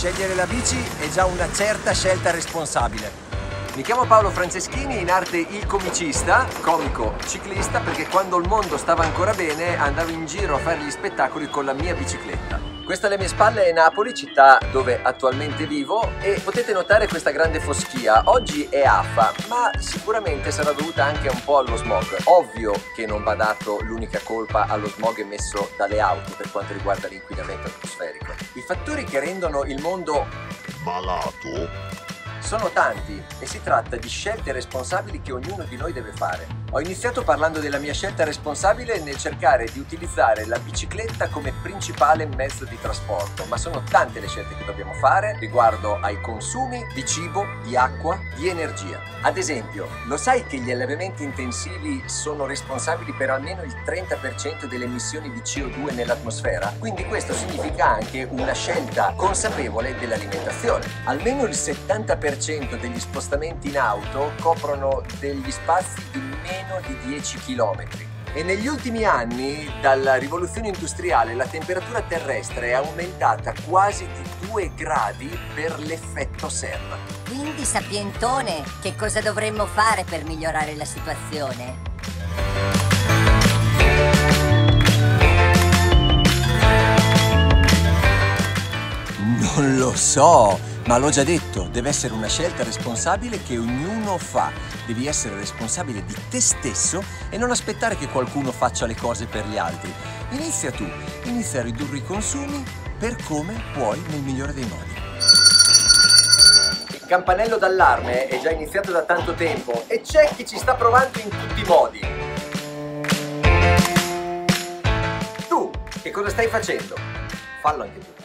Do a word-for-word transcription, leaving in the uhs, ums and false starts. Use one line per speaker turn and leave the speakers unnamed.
Scegliere la bici è già una certa scelta responsabile.
Mi chiamo Paolo Franceschini, in arte il comicista, comico ciclista, perché quando il mondo stava ancora bene andavo in giro a fare gli spettacoli con la mia bicicletta. Questa alle mie spalle è Napoli, città dove attualmente vivo, e potete notare questa grande foschia. Oggi è afa, ma sicuramente sarà dovuta anche un po' allo smog. Ovvio che non va dato l'unica colpa allo smog emesso dalle auto per quanto riguarda l'inquinamento atmosferico. I fattori che rendono il mondo
malato
sono tanti e si tratta di scelte responsabili che ognuno di noi deve fare. Ho iniziato parlando della mia scelta responsabile nel cercare di utilizzare la bicicletta come principale mezzo di trasporto, ma sono tante le scelte che dobbiamo fare riguardo ai consumi di cibo, di acqua, di energia. Ad esempio, lo sai che gli allevamenti intensivi sono responsabili per almeno il trenta per cento delle emissioni di C O due nell'atmosfera? Quindi questo significa anche una scelta consapevole dell'alimentazione. Almeno il settanta per cento degli spostamenti in auto coprono degli spazi di meno di dieci chilometri. E negli ultimi anni, dalla rivoluzione industriale, la temperatura terrestre è aumentata quasi di due gradi per l'effetto serra.
Quindi, sapientone, che cosa dovremmo fare per migliorare la situazione?
Non lo so, ma l'ho già detto, deve essere una scelta responsabile che ognuno fa. Devi essere responsabile di te stesso e non aspettare che qualcuno faccia le cose per gli altri. Inizia tu, inizia a ridurre i consumi per come puoi nel migliore dei modi.
Il campanello d'allarme è già iniziato da tanto tempo e c'è chi ci sta provando in tutti i modi. Tu, che cosa stai facendo? Fallo anche tu.